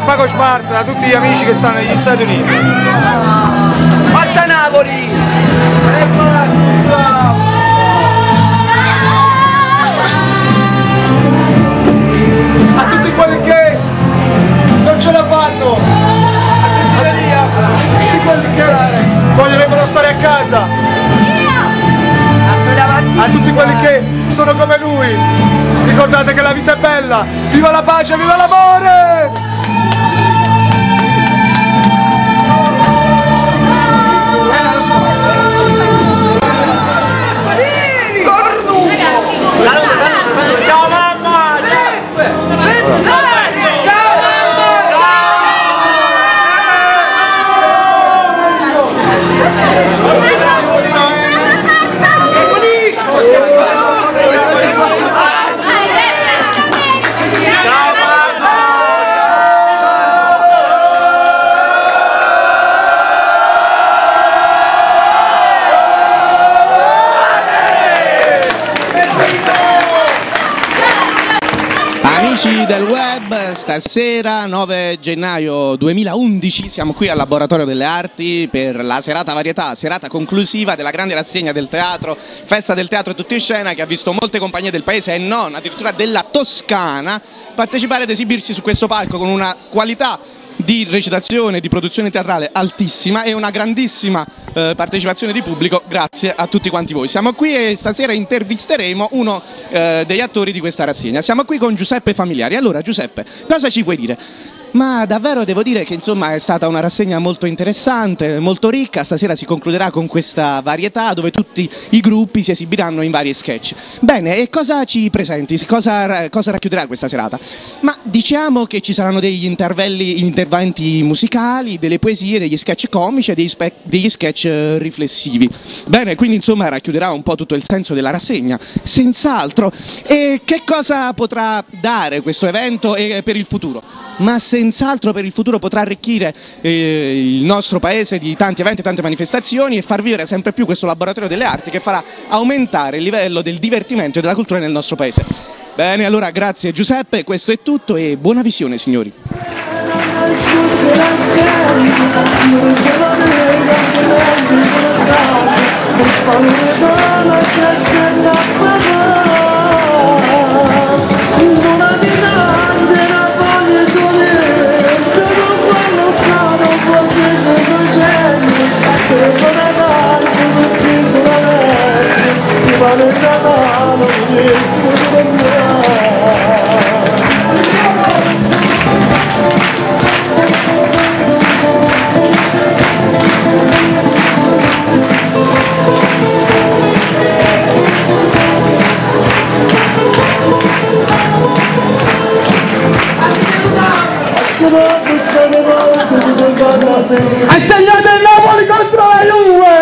Pago Smart, da tutti gli amici che stanno negli Stati Uniti. Forza Napoli! A tutti quelli che non ce la fanno, a sentire via, a tutti quelli che vogliono stare a casa, a tutti quelli che sono come lui, ricordate che la vita è bella, viva la pace, viva l'amore! Ciao mamma! Amici del web, stasera 9 gennaio 2011 siamo qui al Laboratorio delle Arti per la serata varietà, serata conclusiva della grande rassegna del teatro, festa del teatro tutti in scena, che ha visto molte compagnie del paese e non addirittura della Toscana partecipare ed esibirsi su questo palco con una qualità di recitazione, di produzione teatrale altissima e una grandissima partecipazione di pubblico, grazie a tutti quanti voi. Siamo qui e stasera intervisteremo uno degli attori di questa rassegna. Siamo qui con Giuseppe Familiari. Allora Giuseppe, cosa ci puoi dire? Ma davvero devo dire che insomma è stata una rassegna molto interessante, molto ricca. Stasera si concluderà con questa varietà dove tutti i gruppi si esibiranno in vari sketch. Bene, e cosa ci presenti? Cosa racchiuderà questa serata? Ma diciamo che ci saranno degli interventi musicali, delle poesie, degli sketch comici e degli sketch riflessivi. Bene, quindi insomma racchiuderà un po' tutto il senso della rassegna, senz'altro. E che cosa potrà dare questo evento per il futuro? Ma senz'altro per il futuro potrà arricchire il nostro paese di tanti eventi, tante manifestazioni e far vivere sempre più questo laboratorio delle arti che farà aumentare il livello del divertimento e della cultura nel nostro paese. Bene, allora grazie Giuseppe, questo è tutto e buona visione signori. Hai segnato il Napoli contro la Juve!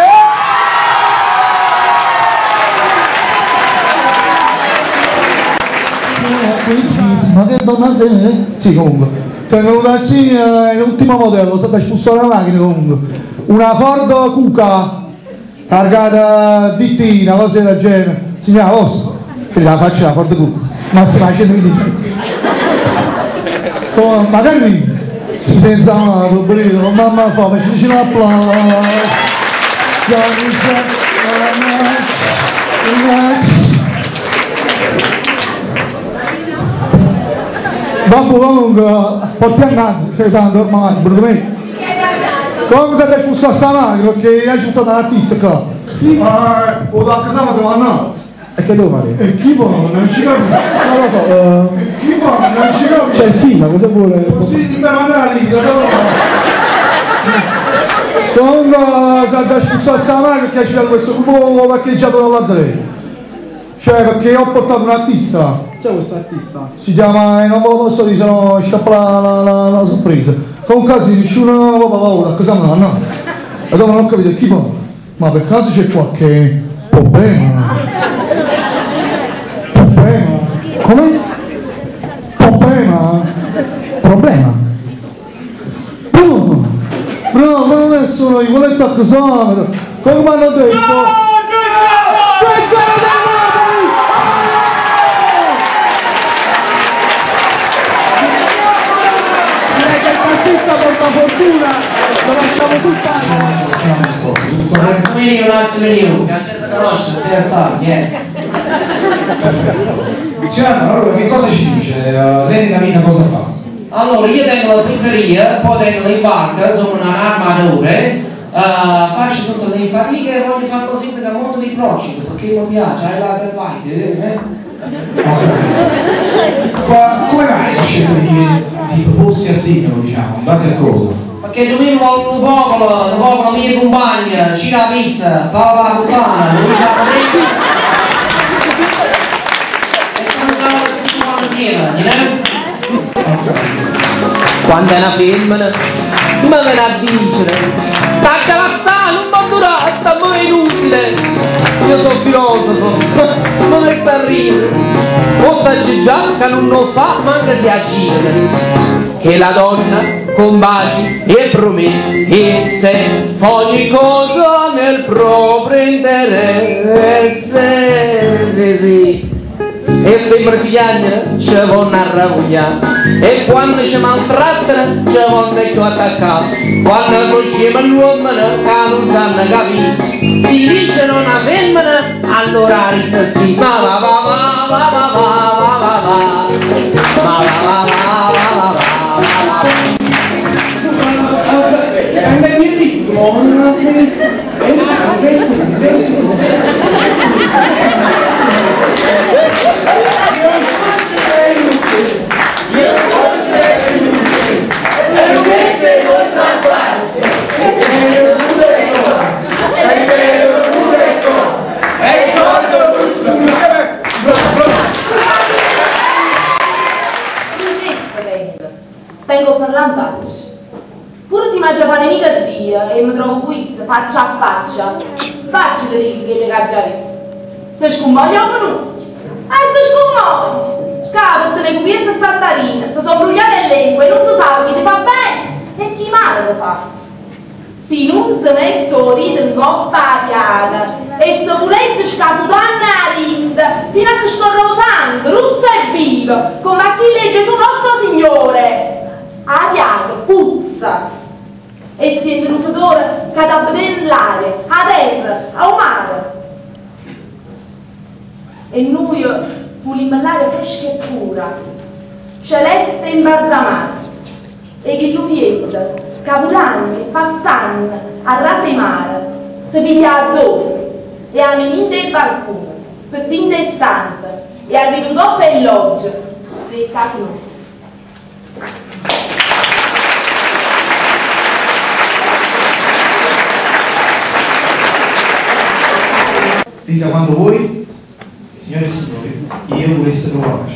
Ma che donna sei? Sì, comunque. Tengo da sì, l'ultimo modello, state spostare la macchina comunque. Una Ford Kuga, targata dittina, cose del genere. Signora vostra, te la faccio la Ford Kuga. Massima 100 magari si senza male, con mamma fa, facciamoci un applauso. Dopo comunque portiamo innanzi, che tanto ormai, brutalmente. Comunque siete espulso a Samagro che hai aiutato l'artista qua. O da casa ma trovo annanzi. E che devo fare? E chi può? Non ci capisco. Non lo so. Chi può? Non ci capisco. C'è il sindaco, cosa vuole? Così ti per mandare lì, comunque siete espulso a Samagro che ci ha questo cubo parcheggiato dall'Andrea. Cioè perché ho portato un artista. C'è questo artista? Si chiama, non ve lo posso dire, se no scappa la sorpresa. Comunque si dice una paura, cosa mi danno? E dopo non ho capito chi può. Ma per caso c'è qualche problema? Problema? Come? Problema? Problema? No! No, ma non è solo io, quello è accusato! Come mi hanno detto? No! venivo, che la certa conosce, te la sa, allora che cosa ci dice? Lei nella vita cosa fa? Allora, io tengo la pizzeria, poi tengo le barche, sono un armatore, faccio tutte le fatiche e voglio fare così nel mondo dei prossimi, perché mi piace, hai la deadline, Come mai la scelta di proporsi a sindaco, diciamo, in base a cosa? Perché io vivo il popolo mia compagna, ci la pizza, papà puttana, lui c'ha la legge e quando sarà tutto insieme, quando è una femmina, mi viene a dire tagliala sta, non mi durare, sta pure inutile. Io sono filosofo, non è da ridere. O sai già che non lo fa, manca si agita. Che la donna con baci e promette se fa ogni cosa nel proprio interesse, sì. E le brasiliane ci vanno a ravogliare e quando ci maltrattano ci vanno più attaccati. Quando sono scema l'uomo che non sanno capire, si dice non una femmina allora ride sì. Ma va va va va va va va va va ma va va va va va Vengo per l'ambaccio. Pure si mangia pane mica Dio e mi trovo qui faccia a faccia. Faccia di dire che le caggiare. Se scummoglia o venuti? Se scummoglia! Capo, te ne cubiette saltarine, se sono brugliate le lingue e non si sa chi ti fa bene e chi male ti fa. Si non si mette o ride in coppa a piaga e se volete scaputanne a rinde fino a che scorre lo sangue, rosso e vivo, come a chi legge sul nostro Signore. A piaga puzza e siete un fedore che da vedere l'aria, a terra, a mare. E noi vogliamo l'aria fresca e pura, celeste e imbalsamata, e che lui vede, capulando e passando a rasa e mare, si piglia a dove e a menina e balcone, per dinte stanze e arriva in coppa e loggia dei casi nostri. Lisa, quando voi, signore e signori, io volesse trovare pace.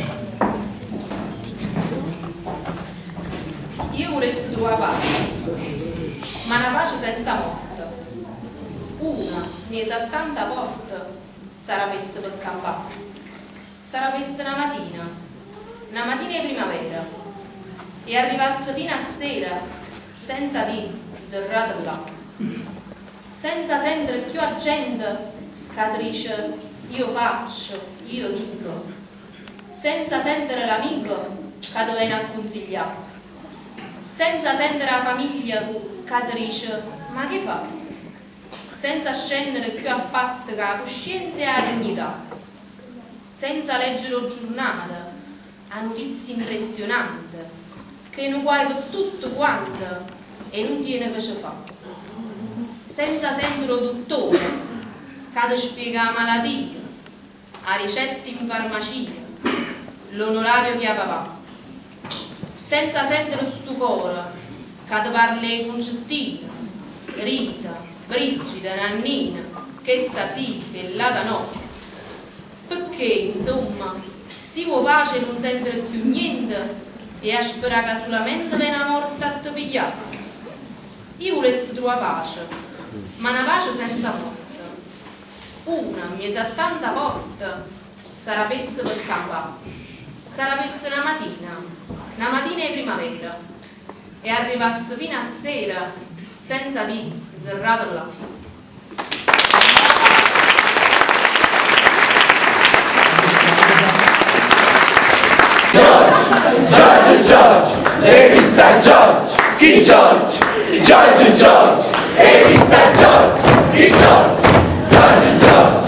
Io volessi trovare pace, ma una pace senza morte. Una, miezza tanta porta, sarà messa per campare. Sarà messa una mattina di primavera, e arrivasse fino a sera, senza di zerrata là, senza sentire più a gente che dice io faccio, io dico, senza sentire l'amico che ti viene a consigliare, senza sentire la famiglia che ti dice ma che fai, senza scendere più a parte che la coscienza e la dignità, senza leggere il giornale a notizie impressionanti che non guarda tutto quanto e non tiene che ci fa, senza sentire il dottore che ti spiega la malattia, la ricetta in farmacia, l'onorario che papà, senza sentire sto cuore che ti parla di concettine, Rita, Brigida, Nannina, che sta sì, bellata no, perché insomma si vuole pace e non sentire più niente e a sperare che solamente viene la morte a te pigliare. Io volessi trovare pace, ma una pace senza morte. Una, miezza tanta porta, sarà pessa per campare, sarà pessa una mattina di primavera, e arrivasse fino a sera senza di zerrata là. George, e vi sta George, chi George, e vi sta George, chi George. Giorgio!